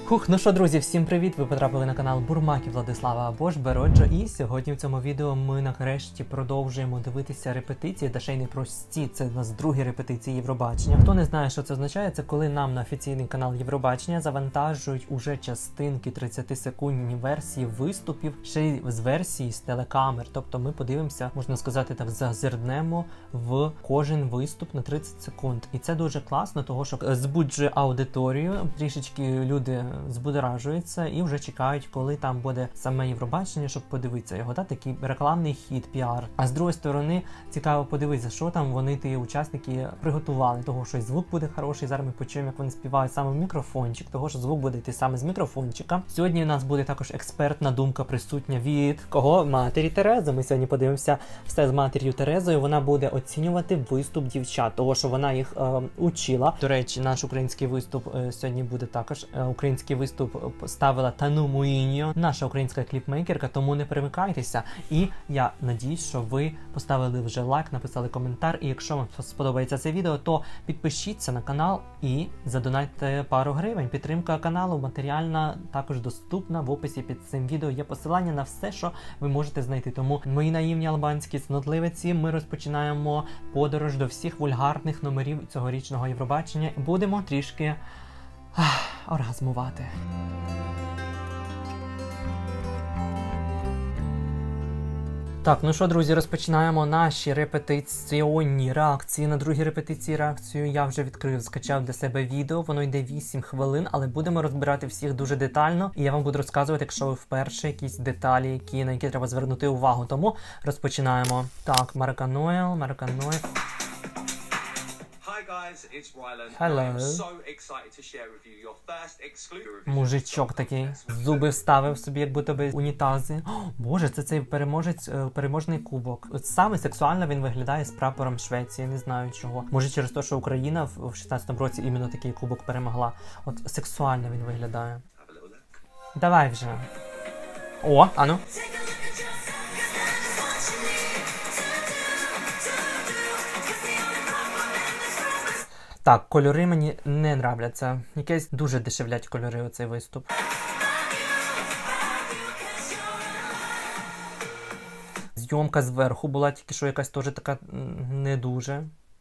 Ну що, друзі, всім привіт! Ви потрапили на канал Бурмаків Владислава або ж Бероджо. І сьогодні в цьому відео ми нарешті продовжуємо дивитися репетиції, та ще й не прості, це у нас другі репетиції Євробачення. Хто не знає, що це означає, це коли нам на офіційний канал Євробачення завантажують уже частинки 30-секундні версії виступів, ще й з версії з телекамер. Тобто ми подивимося, можна сказати так, зазирнемо в кожен виступ на 30 секунд. І це дуже класно, того що збуджує аудиторію, трішечки люди збудоражуються і вже чекають, коли там буде саме Євробачення, щоб подивитися його. Такий рекламний хід, піар. А з другої сторони, цікаво подивитися, що там вони, ті учасники, приготували. Того, що і звук буде хороший, зараз ми почуємо, як вони співають саме в мікрофончик, того, що звук буде йти саме з мікрофончика. Сьогодні у нас буде також експертна думка присутня від кого? Матері Терези. Ми сьогодні подивимося все з матір'ю Терезою. Вона буде оцінювати виступ дівчат, того, що вона їх учила. До речі, наш український виступ сьогодні буде також. Український виступ ставила Тану Муїньо, наша українська кліпмейкерка, тому не перемикайтеся. І я надіюсь, що ви поставили вже лайк, написали коментар, і якщо вам сподобається це відео, то підпишіться на канал і задонайте пару гривень. Підтримка каналу матеріальна також доступна. В описі під цим відео є посилання на все, що ви можете знайти. Тому, мої наївні албанські цнотливиці, ми розпочинаємо подорож до всіх вульгарних номерів цьогорічного Євробачення. Будемо трішки оргазмувати. Так, ну що, друзі, розпочинаємо наші репетиційні реакції. На другій репетиції реакцію я вже відкрив, скачав для себе відео, воно йде 8 хвилин, але будемо розбирати всіх дуже детально, і я вам буду розказувати, якщо ви вперше, якісь деталі, на які треба звернути увагу. Тому розпочинаємо. Так, Мараканойл. Hello. Мужичок такий, зуби вставив собі, як будто би унітази. О, Боже, це цей переможний кубок. От саме сексуально він виглядає з прапором Швеції, не знаю чого. Може через те, що Україна в 16-му році іменно такий кубок перемогла. От сексуально він виглядає. Давай вже. О, ану. Так, кольори мені не нравляться. Якесь дуже дешевлять кольори оцей виступ. Зйомка зверху була тільки що якась теж така не дуже.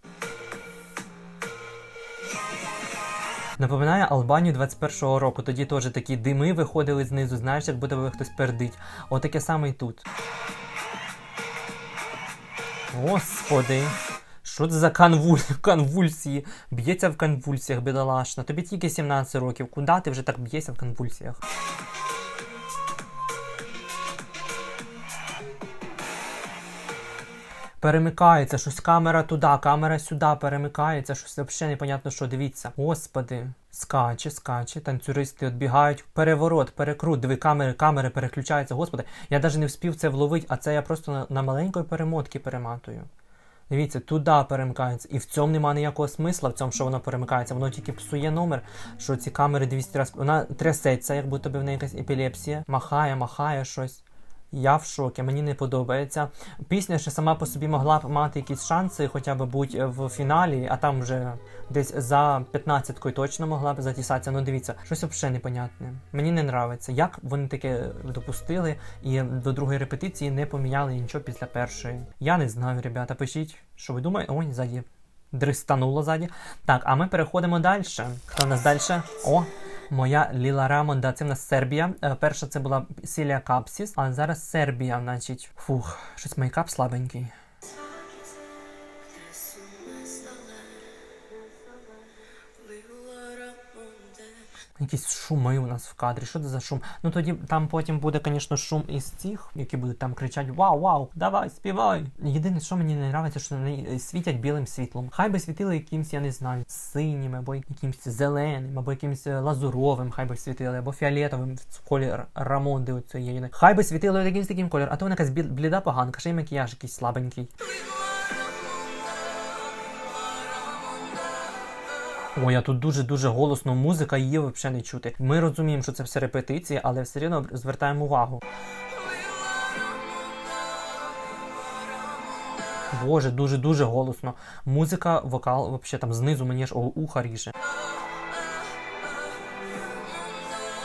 Напоминає Албанію 21-го року. Тоді теж такі дими виходили знизу, знаєш, як будто би хтось пердить. Отаке саме і тут. Господи. Що це за конвульсії? Б'ється в конвульсіях, бідолашна. Тобі тільки 17 років. Куди ти вже так б'єшся в конвульсіях? Перемикається, щось камера туди, камера сюди, перемикається, щось взагалі непонятно що, дивіться. Господи, скаче, танцюристи відбігають, переворот, перекрут, диви, камери переключаються, господи. Я навіть не встиг це вловити, а це я просто на маленької перемотки перематую. Дивіться, туди перемикається. І в цьому немає ніякого смисла, в цьому, що воно перемикається. Воно тільки псує номер, що ці камери 200 разів... Вона трясеться, як будто б в неї якась епілепсія. Махає щось. Я в шокі, мені не подобається. Пісня ще сама по собі могла б мати якісь шанси, хоча б бути в фіналі, а там вже десь за 15-кою точно могла б затісатися. Ну дивіться, щось взагалі непонятне. Мені не подобається. Як вони таке допустили і до другої репетиції не поміняли нічого після першої? Я не знаю, ребята, пишіть, що ви думаєте. Ой, ззаді. Дристануло ззаді. Так, а ми переходимо далі. Хто у нас далі? О! Моя Ліла Рамонда, це в нас Сербія. Перша це була Сілія Капсіс, а зараз Сербія, значить. Фух, щось мейкап слабенький. Якісь шуми у нас в кадрі. Що це за шум? Ну тоді там потім буде, звісно, шум із цих, які будуть там кричати: вау, давай, співай. Єдине, що мені не подобається, що вони світять білим світлом. Хай би світили якимсь, я не знаю, синім, або якимсь зеленим, або якимсь лазуровим, хай би світили, або фіолетовим, в колір Рамонди оцієї. Хай би світили якимсь таким кольором, а то вона якась бліда поганка, ще й макіяж якийсь слабенький. Ой, а тут дуже-дуже голосно музика, її взагалі не чути. Ми розуміємо, що це все репетиції, але все рівно звертаємо увагу. Боже, дуже-дуже голосно. Музика, вокал, взагалі там знизу мені аж уха ріже.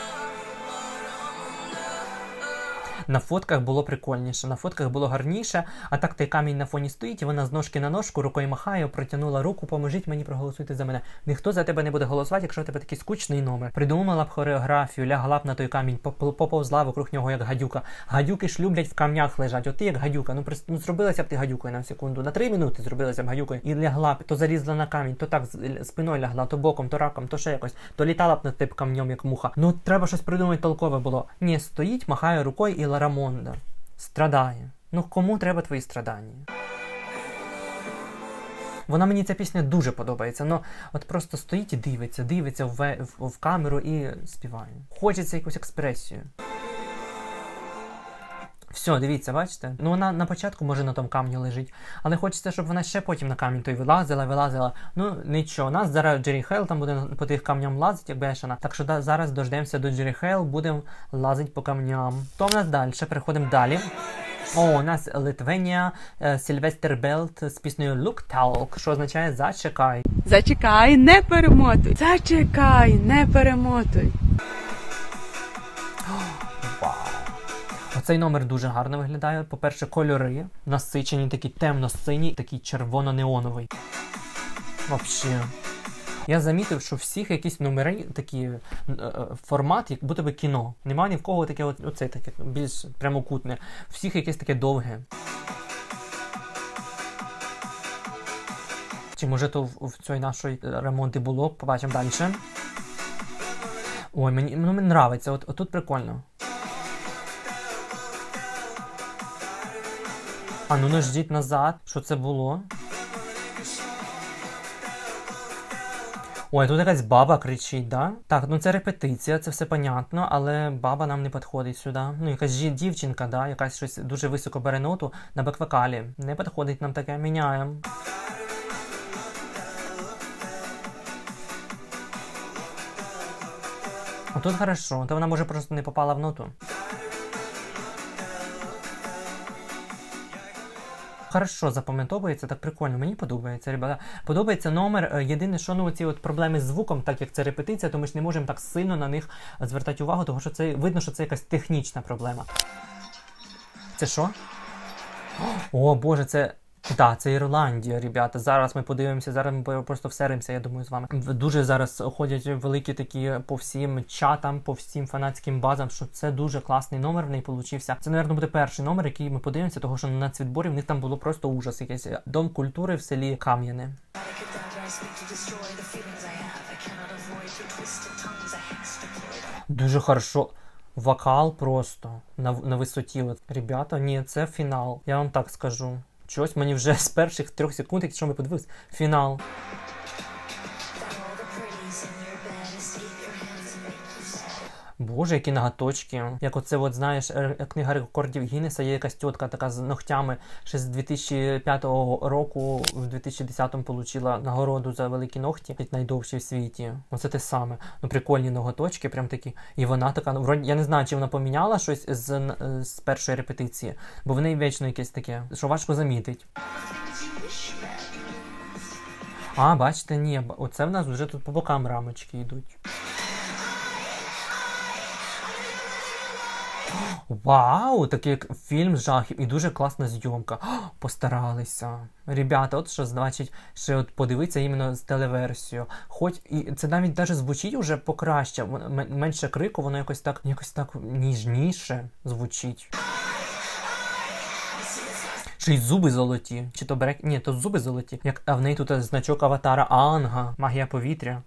На фотках було прикольніше, на фотках було гарніше, а так той камінь на фоні стоїть, і вона з ножки на ножку рукою махає, протягнула руку, поможіть мені, проголосуйте за мене. Ніхто за тебе не буде голосувати, якщо у тебе такий скучний номер. Придумала б хореографію, лягла б на той камінь, поповзла вокруг нього як гадюка. Гадюки ж люблять в камнях лежать, от ти як гадюка, ну зробилася б ти гадюкою на секунду, на 3 минути зробилася б гадюкою, і лягла б, то залізла на камінь, то так спиною лягла, то боком, то раком, то ще якось, то літала б над тим камнем, як муха. Ну, треба щось придумати толкове було. Ні, стоїть, махає рукою і Ларамонда. Страдає. Ну, кому треба твої страдання? Вона мені ця пісня дуже подобається, но от просто стоїть і дивиться в камеру і співає. Хочеться якусь експресію. Все, дивіться, бачите? Ну, вона на початку, може, на тому камні лежить, але хочеться, щоб вона ще потім на камінь той вилазила. Ну, нічого, нас зараз Джері Хейл там буде по тих камням лазить, як бешена. Так що зараз дождемося до Джері Хейл, будемо лазити по камням. То в нас далі, переходимо далі. О, у нас Литвенія, Сильвестр Белт з піснею Look Talk, що означає «Зачекай». Зачекай, не перемотуй. Зачекай, не перемотуй. Вау. Оцей номер дуже гарно виглядає. По-перше, кольори насичені, такі темно-сині, такий червоно-неоновий. Взагалі. Я замітив, що всіх якісь номери, такі формат, як будто би кіно. Немає ні в кого таке, оце таке, більш прямокутне. Всіх якесь таке довге. Чи може то в цій нашій ремонті було? Побачимо далі. Ой, мені подобається, от тут прикольно. А ну не ждіть назад, що це було. Ой, тут якась баба кричить, да? Так, ну це репетиція, це все понятно, але баба нам не підходить сюди. Ну, якась дівчинка, да? Якась щось дуже високо бере ноту на бек-вокалі. Не підходить нам таке, міняємо. А тут хорошо, то вона може просто не попала в ноту. Хорошо запам'ятовується, так прикольно, мені подобається, ребята. Подобається номер, єдине, що ну ці от проблеми з звуком, так як це репетиція, то ми ж не можемо так сильно на них звертати увагу, тому що це видно, що це якась технічна проблема. Це що? О, Боже, це... Так, це Ірландія, ребята. Зараз ми подивимося, зараз ми просто всеримося, я думаю, з вами. Дуже зараз ходять великі такі по всім чатам, по всім фанатським базам, що це дуже класний номер в неї получився. Це, мабуть, буде перший номер, який ми подивимося, тому що на нацвідборі в них там було просто ужас якийсь. Дом культури в селі Кам'яне. Дуже хорошо. Вокал просто на висоті. От. Ребята, ні, це фінал. Я вам так скажу. Чогось мені вже з перших 3 секунд, якщо ми подивилися, фінал. Боже, які ноготочки. Як оце, от, знаєш, книга рекордів Гіннеса, є якась тітка така з ногтями, ще з 2005 року, в 2010-му отримала нагороду за великі ногті, найдовші в світі. Оце те саме. Ну, прикольні ноготочки, прям такі. І вона така, ну, вроді, я не знаю, чи вона поміняла щось з першої репетиції, бо в неї вічно якесь таке, що важко замітить. А, бачите, ні, оце в нас вже тут по бокам рамочки йдуть. Вау, такий фільм жахів і дуже класна зйомка. Постаралися. Ребята, от що значить, ще от подивитися іменно з телеверсією. Хоч і це навіть звучить уже покраще, менше крику, воно якось так ніжніше звучить. Ще й зуби золоті. Чи то бере... Ні, то зуби золоті. А в неї тут значок аватара Аанга, магія повітря.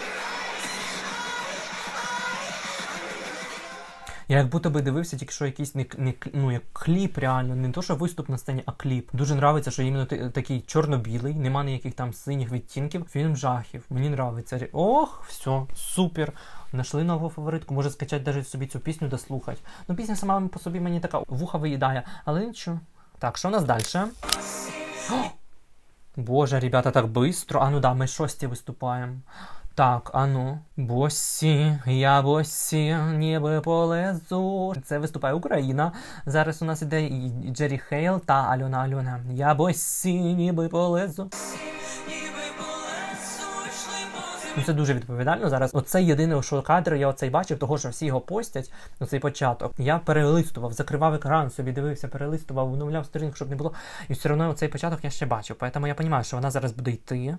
Я як будто би дивився тільки що якийсь як кліп реально, не то що виступ на сцені, а кліп. Дуже нравиться, що іменно такий чорно-білий, нема ніяких там синіх відтінків. Фільм жахів. Мені нравиться. Ох, все, супер. Нашли нову фаворитку, може скачати навіть собі цю пісню дослухати. Ну, пісня сама по собі мені така вуха виїдає, але нічого. Так, що у нас далі? Боже, ребята, так быстро. А ну да, ми 6 виступаємо. Так, а ну. Босі, я босі, ніби полезу. Це виступає Україна. Зараз у нас іде Джері Хейл та Альона. Я босі, ніби полезу. Ну це дуже відповідально зараз. Оце єдине, що кадр я оцей бачив, того що всі його постять, оцей початок. Я перелистував, закривав екран, собі дивився, перелистував, оновляв сторінку, щоб не було. І все одно оцей початок я ще бачив. Тому я розумію, що вона зараз буде йти.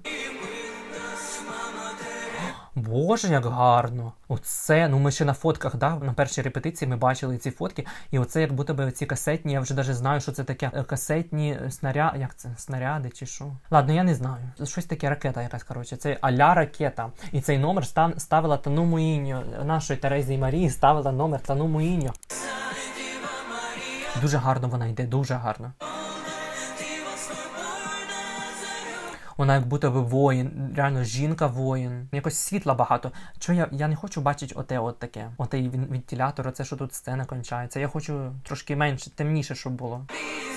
Боже, як гарно. Оце, ну ми ще на фотках, да, на першій репетиції ми бачили ці фотки, і оце як будто би ці касетні, я вже навіть знаю, що це таке касетні снаряди, як це, снаряди чи що? Ладно, я не знаю. Щось таке, ракета якась, коротше, це а-ля ракета. І цей номер ставила Тану Муїньо, нашої Терезі Марії ставила номер Тану Муїньо. Дуже гарно вона йде, дуже гарно. Вона як будто би воїн, реально жінка-воїн. Якось світла багато. Чого я не хочу бачити оте от таке. Отей вентилятор, оце, що тут сцена кончається. Я хочу трошки менше, темніше, щоб було.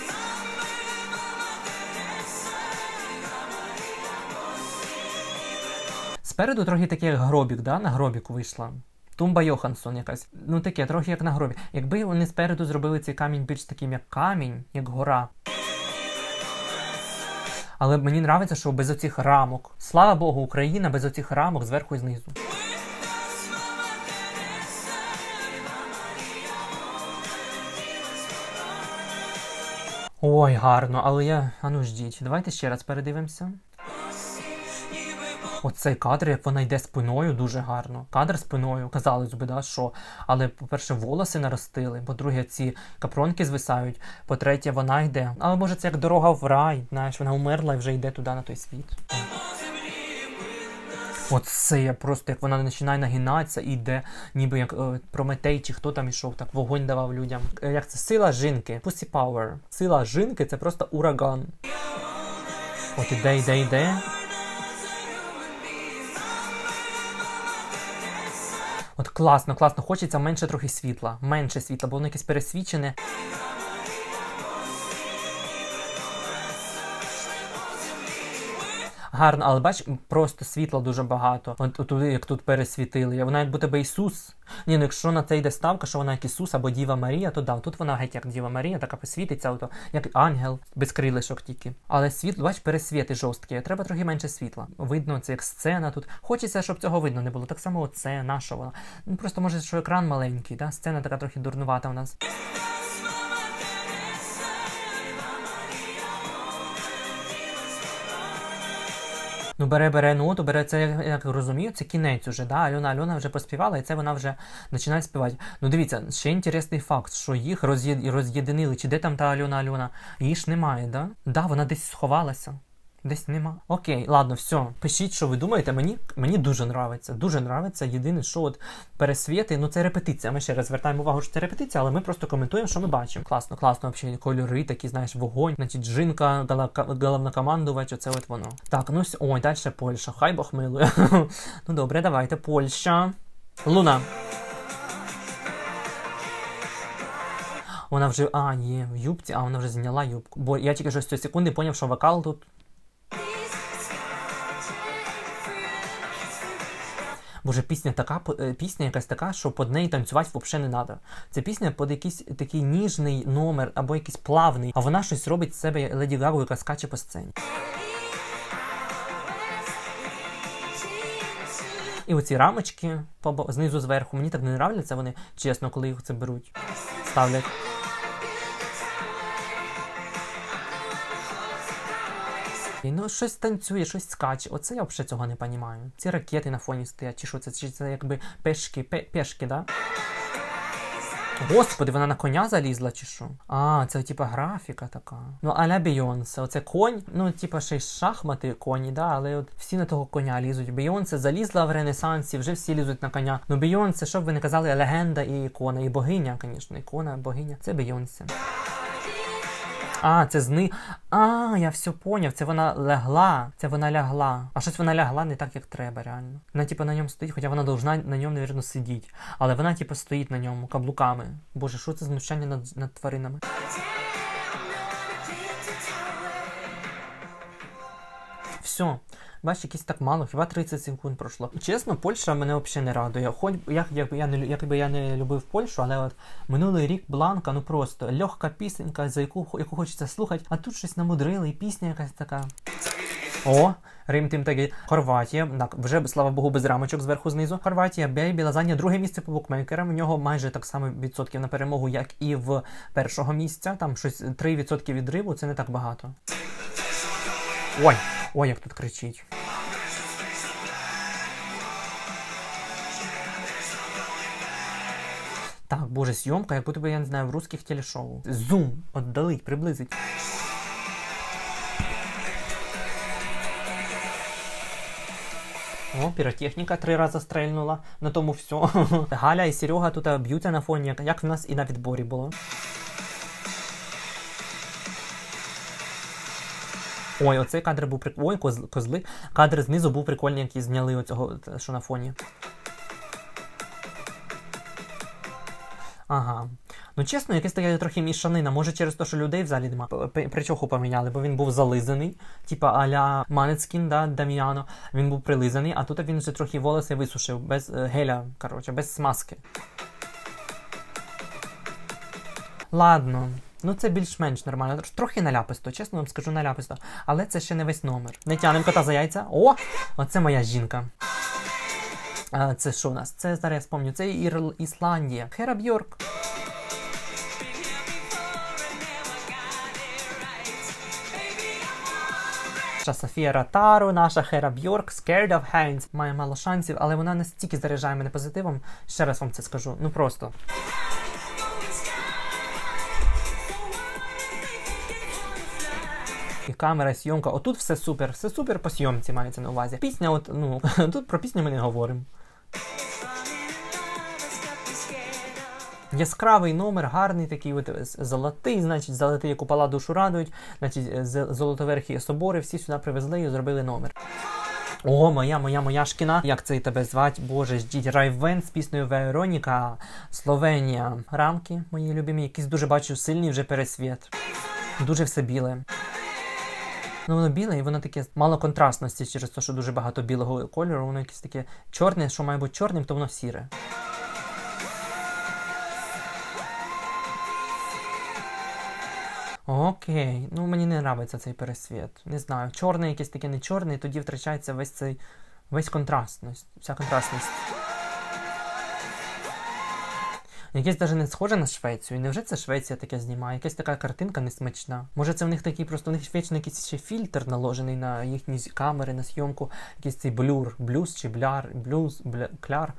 Спереду трохи такий як гробік, да? На гробіку вийшла. Тумба Йоханссон якась. Ну таке, трохи як на гробі. Якби вони спереду зробили цей камінь більш таким як камінь, як гора. Але мені подобається, що без оцих рамок. Слава Богу, Україна без оцих рамок зверху і знизу. Ой, гарно, але я... А ну ждіть, давайте ще раз передивимося. Оцей кадр, як вона йде спиною, дуже гарно. Кадр спиною, казалось би, да, що. Але, по-перше, волоси наростили, по-друге, ці капронки звисають, по-третє, вона йде. Але, може, це як дорога в рай, знаєш, вона умерла і вже йде туди, на той світ. Оце просто, як вона починає нагинатися і йде, ніби як Прометей, чи хто там ішов, так вогонь давав людям. Як це? Сила жінки. Pussy power. Сила жінки – це просто ураган. От іде. От класно, хочеться менше трохи світла, бо воно якесь пересвічене. Гарно, але бач, просто світла дуже багато. От туди, як тут пересвітили. Вона як будто би Ісус. Ні, ну якщо на це йде ставка, що вона як Ісус або Діва Марія, то да, тут вона геть як Діва Марія, така посвітиться, ото, як ангел, без крилишок тільки. Але світло, бач, пересвіти жорсткі, треба трохи менше світла. Видно, це як сцена тут. Хочеться, щоб цього видно не було. Так само оце, наша вона. Ну просто може, що екран маленький, да? Сцена така трохи дурнувата у нас. Ну, бере ноту, бере це, як розумію, це кінець уже, да? Альона вже поспівала, і це вона вже починає співати. Ну, дивіться, ще інтересний факт, що їх роз'єдинили, чи де там та Альона? Її ж немає, да? Да, вона десь сховалася. Десь нема. Окей, ладно, все. Пишіть, що ви думаєте. Мені дуже нравиться. Дуже нравиться. Єдине, що от пересвіти, ну це репетиція. Ми ще раз звертаємо увагу, що це репетиція, але ми просто коментуємо, що ми бачимо. Класно, взагалі, кольори такі, знаєш, вогонь. Значить, жінка, головнокомандувач, оце от воно. Так, ну ой, далі Польща. Хай Бог милує. Ну добре, давайте. Польща. Луна. Вона вже, в юбці, вона вже зняла юбку. Бо я тільки що з цієї секунди зрозумів, що вокал тут. Боже, пісня якась така, що під неї танцювати взагалі не треба. Це пісня під якийсь такий ніжний номер або якийсь плавний, а вона щось робить з себе Леді Гагу, яка скаче по сцені. І оці рамочки знизу зверху, мені так не нравляться вони, чесно, коли їх це беруть, ставлять. Ну, щось танцює, щось скаче. Оце я взагалі цього не розумію. Ці ракети на фоні стоять, чи що це? Чи це якби пешки, да? Господи, вона на коня залізла, чи що? Це типа графіка така. Ну, а-ля Бейонсе. Оце конь, ну, типа ще й шахмати коні, да? Але от всі на того коня лізуть. Бейонсе залізла в Ренесансі, вже всі лізуть на коня. Ну, Бейонсе, що б ви не казали, легенда і ікона. І богиня, звісно, ікона, богиня. Це Бейонсе. Це я все поняв, це вона лягла. А щось вона лягла не так, як треба, реально. Вона, типу, на ньому стоїть, хоча вона должна на ньому, мабуть, сидіти. Але вона, типу, стоїть на ньому каблуками. Боже, що це знущання над тваринами? Все. Бачиш, якось так мало, хіба 30 секунд пройшло. Чесно, Польща мене взагалі не радує. Хоч якби я не любив Польщу, але от минулий рік Бланка, ну просто легка пісенька, за яку хочеться слухати, а тут щось намудрили, і пісня якась така. О, Рим тим таки. Хорватія, так, вже, слава Богу, без рамочок зверху-знизу. Хорватія, Бейбі, зайняє друге місце по букмекерам. У нього майже так само відсотків на перемогу, як і в першого місця. Там щось 3% відриву, це не так багато. Ой, ой, як тут кричить. Так, боже, зйомка, як будто би, я не знаю, в русських телешоу. Зум, отдалить, приблизить. О, піротехніка 3 рази стрельнула, на тому все. Галя і Серега тут б'ються на фоні, як в нас і на відборі було. Ой, оцей кадр був прикольний. Ой, козли. Кадр знизу був прикольний, який зняли оцього, що на фоні. Ага. Ну, чесно, якась така трохи мішанина. Може через те, що людей в залі нема. Причоху поміняли, бо він був зализаний. Типа а-ля Манецькін, да, Дам'яно. Він був прилизаний, а тут він вже трохи волоси висушив. Без геля, коротше, без смазки. Ладно. Ну, це більш-менш нормально. Трохи наляписто, чесно вам скажу, наляписто. Але це ще не весь номер. Не тянем кота за яйця. О! Оце моя жінка. А це що у нас? Це, зараз я вспомню, це Ісландія. Хера Бьорк. Софія Ротару, наша Хера Бьорк, Scared of Hands. Має мало шансів, але вона настільки заряджає мене позитивом. Ще раз вам це скажу. Ну просто. І камера, зйомка. Отут все супер по зйомці мається на увазі. Пісня, от, ну, тут про пісню ми не говоримо. Яскравий номер, гарний такий, от, золотий, значить, золотий купола душу радують, значить, золотоверхі собори, всі сюди привезли і зробили номер. О, моя шкіна. Як це і тебе звать? Боже, ждіть. Райвен з піснею Вероніка, Словенія. Рамки, мої любимі, якісь дуже бачу сильний вже пересвіт. Дуже все біле. Ну, воно біле, і воно таке мало контрастності через те, що дуже багато білого кольору. Воно якесь таке чорне, що має бути чорним, то воно сіре. Окей, ну мені не подобається цей пересвіт. Не знаю, чорний якийсь таке не чорний, тоді втрачається весь контрастність, вся контрастність. Якесь навіть не схоже на Швецію. Невже це Швеція таке знімає? Якась така картинка несмачна. Може це в них такий просто, у них вічно якийсь ще фільтр наложений на їхні камери, на зйомку. Якийсь цей блюр, блюз чи бляр, кляр.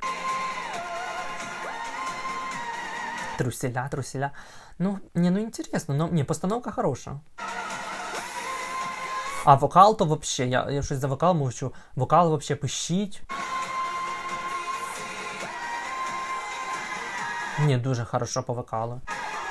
Труселя. Ну, інтересно, ні, постановка хороша. А вокал то вообще, я щось за вокал мовчу, вокал вообще пищить. Ні, дуже хорошо по вокалу.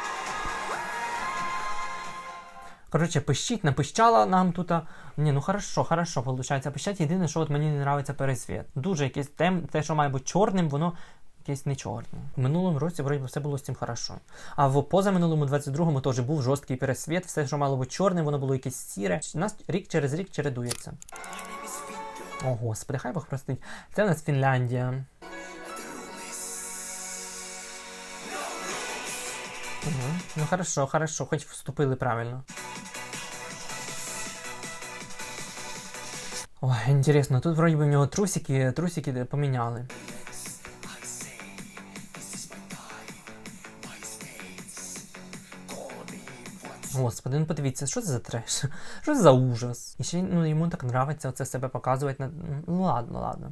Коротше, пищить, напищала нам тут. Ні, ну хорошо, виходить пищать. Єдине, що от мені не подобається пересвіт. Дуже якесь те, що має бути чорним, воно якесь не чорне. В минулому році, вроді, все було з цим хорошо. А в позаминулому, 22-му, теж був жорсткий пересвіт. Все, що мало бути чорним, воно було якесь сіре. У нас рік через рік чередується. О, Господи, хай Бог простить. Це у нас Фінляндія. Угу. Ну хорошо, хоч вступили правильно. Ой, інтересно, тут вроді би в нього трусики поміняли. Господи, ну подивіться, що це за треш? Що це за ужас? І ще, ну, йому так нравиться оце себе показувати. Ну ладно.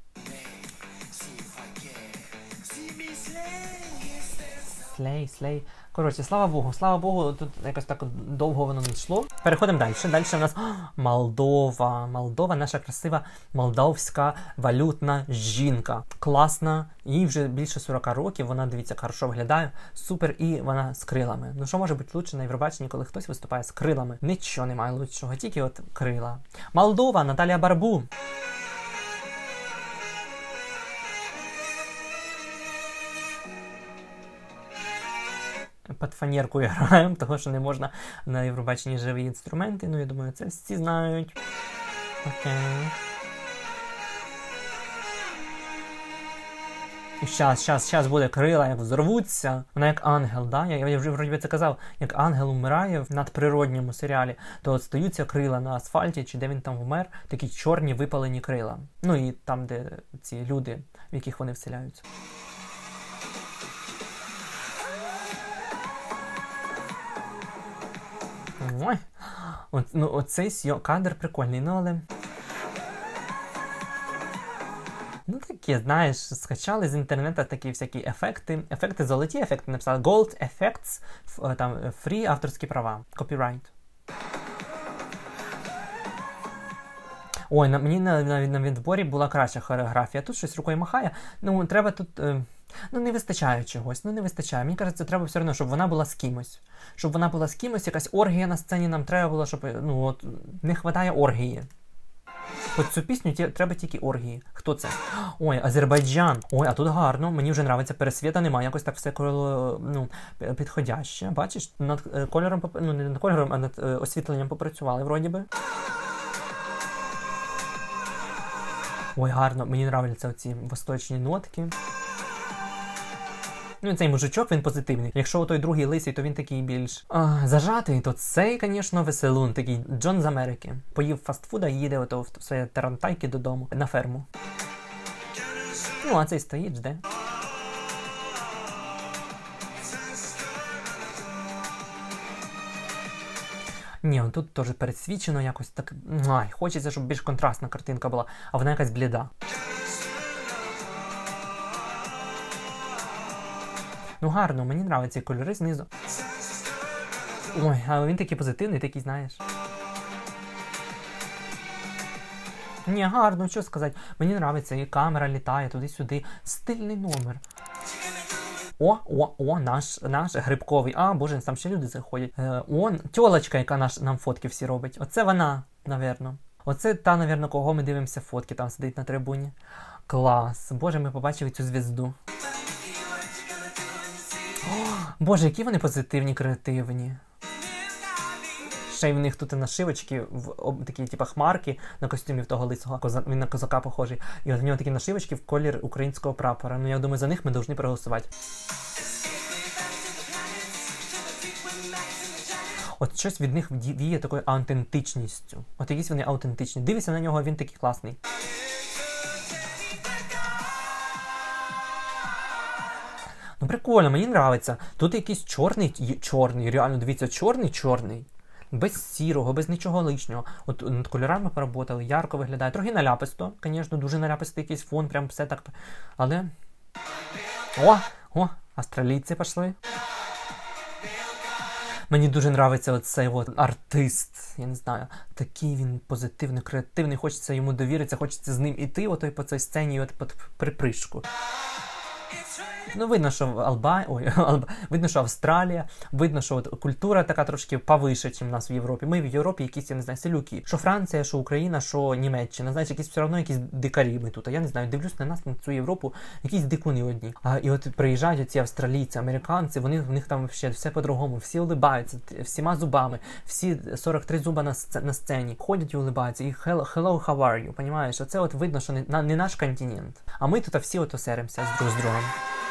Слей. Коротше, слава Богу, тут якось так довго воно не йшло. Переходимо далі. Далі в нас Молдова, наша красива молдовська валютна жінка. Класна, їй вже більше 40 років, вона, дивіться, хорошо виглядає, супер, і вона з крилами. Ну що може бути лучше на Євробаченні, коли хтось виступає з крилами? Нічого немає лучшого, тільки от крила. Молдова, Наталія Барбу. Під фанеркою граємо, тому що не можна на Євробаченні живі інструменти. Ну, я думаю, це всі знають. Окей. І щас буде крила, як взорвуться. Вона як ангел, да? Я вже вроді це казав, як ангел вмирає в надприродньому серіалі, то от стаються крила на асфальті, чи де він там вмер, такі чорні випалені крила. Ну і там, де ці люди, в яких вони вселяються. Ой, оцей кадр прикольний, ну але... Ну такі, знаєш, скачали з інтернету такі всякі ефекти золоті, ефекти написали Gold Effects, там free авторські права, copyright. Ой, мені на відборі була краща хореографія, тут щось рукою махає, ну треба тут... Ну, не вистачає чогось, не вистачає. Мені кажеться, треба все одно, щоб вона була з кимось. Щоб вона була з кимось, якась оргія на сцені нам треба було, щоб, не вистачає оргії. Під цю пісню треба тільки оргії. Хто це? Ой, Азербайджан. Ой, а тут гарно, мені вже подобається, пересвіта немає, якось так все підходяще. Бачиш, над кольором, не над кольором, а над освітленням попрацювали, вроді би. Ой, гарно, мені подобаються оці восточні нотки. Ну, цей мужичок, він позитивний. Якщо той другий лисий, то він такий більш зажатий, то цей, звісно, веселун, такий Джон з Америки. Поїв фастфуда і їде в своє тарантайки додому, на ферму. Ну, а цей стоїть, жде. Ні, тут теж пересвічено якось так. Хочеться, щоб більш контрастна картинка була, а вона якась бліда. Ну гарно, мені подобаються ці кольори знизу. Ой, а він такий позитивний, такий, знаєш. Ні, гарно, що сказати. Мені подобається, і камера літає туди-сюди. Стильний номер. Наш грибковий. Боже, там ще люди заходять. Тьолочка, яка нам фотки всі робить. Оце вона, напевно. Оце та, напевно, кого ми дивимося фотки, там сидить на трибуні. Клас. Боже, ми побачили цю звізду. Боже, які вони позитивні, креативні. Ще й в них тут нашивочки, такі типу хмарки на костюмі в того лисого. Він на козака похожий. І от в нього такі нашивочки в колір українського прапора. Ну, я думаю, за них ми повинні проголосувати. От щось від них віє такою аутентичністю. От якісь вони аутентичні. Дивися на нього, він такий класний. Ну прикольно, мені подобається. Тут якийсь чорний, реально, дивіться, чорний. Без сірого, без нічого лишнього. От над кольорами поработали, ярко виглядає. Трохи наляписто, звісно, дуже наляпистий якийсь фон, прям все так. Але... австралійці пішли. Мені дуже подобається оцей артист, я не знаю, такий він позитивний, креативний, хочеться йому довіритися, хочеться з ним іти по цій сцені і під припришку. Ну, видно, що видно, що Австралія, видно, що культура така трошки повише, ніж в нас в Європі. Ми в Європі якісь, я не знаю, селюки. Що Франція, що Україна, що Німеччина. Знаєш, все одно якісь дикарі ми тут. Я не знаю, дивлюсь на нас, на цю Європу, якісь дикуни одні. І от приїжджають ці австралійці, американці, в них там ще все по-другому. Всі улибаються, всіма зубами, всі 43 зуба на сцені. Ходять і улибаються. І hello, how are you, понімаєш? Оце от видно, що не наш континент. А ми тут всі осеримося з другом.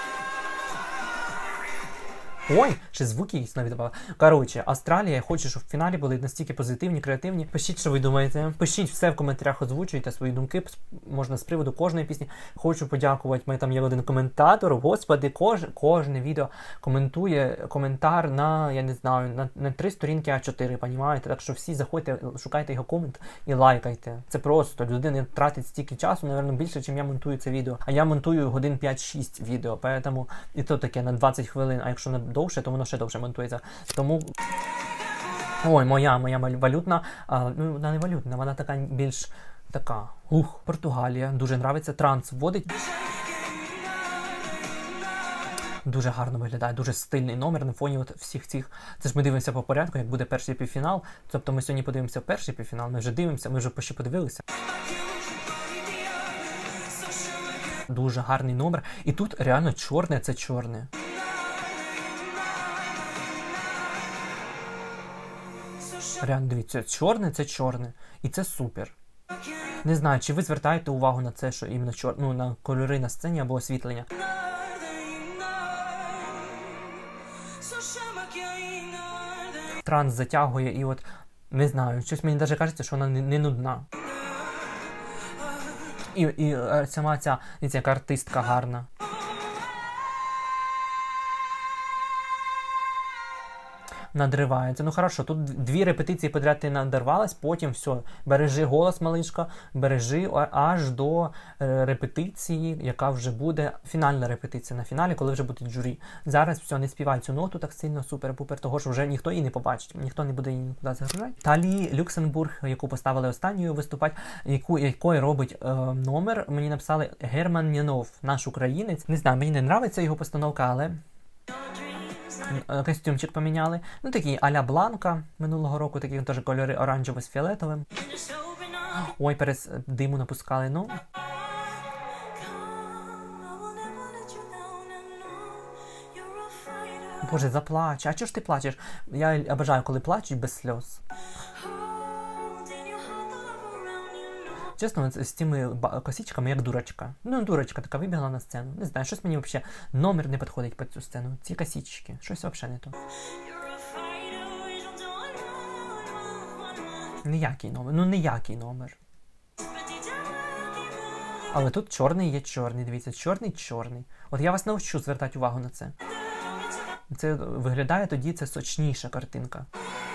Ой, ще звуки якісь навіть добавили. Коротше, Австралія, я хочу, щоб в фіналі були настільки позитивні, креативні. Пишіть, що ви думаєте. Пишіть все в коментарях, озвучуйте свої думки, можна з приводу кожної пісні. Хочу подякувати, мене там є один коментатор, господи, кожне відео коментує коментар на, я не знаю, на 3 сторінки А4, понімаєте? Так що всі заходьте, шукайте його комент і лайкайте. Це просто, людина тратить стільки часу, мабуть, більше, ніж я монтую це відео. А я монтую годин 5-6 відео, поэтому і то таке на 20 хвилин, а якщо на довше, то воно ще довше монтується. Тому... Ой, моя валютна, ну, вона не валютна, вона така більш така, Португалія, дуже нравиться, транс вводить. Дуже гарно виглядає, дуже стильний номер на фоні всіх цих. Це ж ми дивимося по порядку, як буде перший півфінал. Тобто ми сьогодні подивимося перший півфінал, ми вже дивимося, ми вже ще подивилися. Дуже гарний номер. І тут реально чорне, це чорне. Реально, дивіться, чорне – це чорне. І це супер. Не знаю, чи ви звертаєте увагу на це, що іменно на кольори на сцені або освітлення. транс затягує, і от, не знаю, щось мені навіть кажеться, що вона не нудна. І сама ця, яка артистка гарна. Надривається. Ну хорошо, тут 2 репетиції підряд ти надорвалась, потім все, бережи голос, малишка, бережи аж до репетиції, яка вже буде фінальна репетиція на фіналі, коли вже буде журі. Зараз все, не співай цю ноту так сильно, супер-пупер, того що вже ніхто її не побачить, ніхто не буде її нікуди загружати. Талі Люксембург, яку поставили останньою виступати, якої робить номер, мені написали Герман Нєнов, наш українець. Не знаю, мені не подобається його постановка, але костюмчик поміняли. Ну, такий а-ля Бланка минулого року, такі теж кольори оранжевий з фіолетовим. Ой, перед диму напускали, ну. Боже, заплач. А чого ж ти плачеш? Я обожаю, коли плачуть без сльоз. Чесно, з цими косичками, як дурочка. Ну, дурочка така вибігла на сцену. Не знаю, щось мені взагалі номер не підходить під цю сцену. Ці косички, щось взагалі не то. Ніякий номер, ну ніякий номер. Але тут чорний є чорний, дивіться, чорний. От я вас навчу звертати увагу на це. Це виглядає тоді, це сочніша картинка.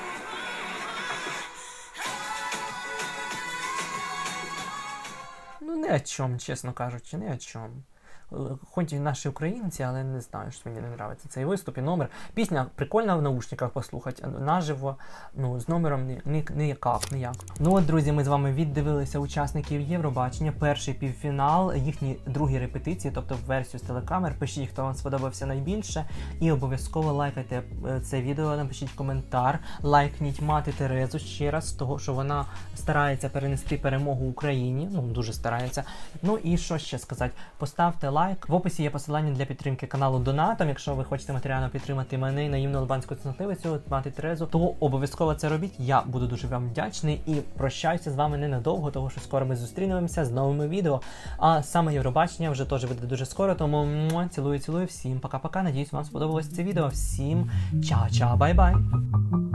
Ну, не о чому, чесно кажучи, не о чому. Хоч і наші українці, але не знаю, що мені не подобається цей виступ і номер. Пісня прикольна в наушниках послухати, наживо, ну, з номером ніяк. Ну от, друзі, ми з вами віддивилися учасників Євробачення, перший півфінал, їхні другі репетиції, тобто версію з телекамер. Пишіть, хто вам сподобався найбільше, і обов'язково лайкайте це відео, напишіть коментар, лайкніть мати Терезу ще раз, того, що вона старається перенести перемогу Україні, ну, дуже старається. Ну і що ще сказати, поставте лайк. В описі є посилання для підтримки каналу донатом. Якщо ви хочете матеріально підтримати мене і наївну албанську цнотливицю, мати Терезу, то обов'язково це робіть. Я буду дуже вам вдячний і прощаюся з вами ненадовго, тому що скоро ми зустрінемося з новими відео. А саме Євробачення вже теж буде дуже скоро, тому цілую, всім пока-пока. Надіюсь, вам сподобалось це відео. Всім чао-чао, бай-бай!